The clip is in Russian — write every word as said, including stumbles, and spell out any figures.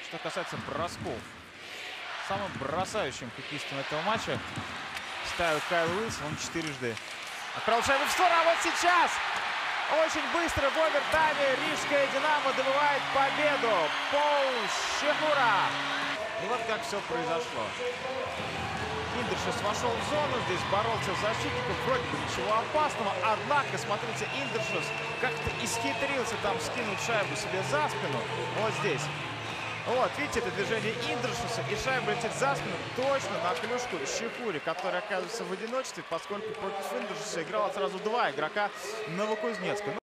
Что касается бросков, самым бросающим хоккеистом этого матча ставил Кайл Уилсон, он четырежды отправил шайбу в створ, а вот сейчас очень быстро в овертайме Рижская Динамо добывает победу. Пол Щехура. И вот как все произошло. Индершис вошел в зону, здесь боролся с защитником, вроде бы ничего опасного, однако, смотрите, Индершис как-то исхитрился там скинуть шайбу себе за спину, вот здесь. Вот, видите, это движение Индершиса, и шайба летит за спину точно на клюшку Щехури, который оказывается в одиночестве, поскольку против Индершиса играло сразу два игрока Новокузнецка.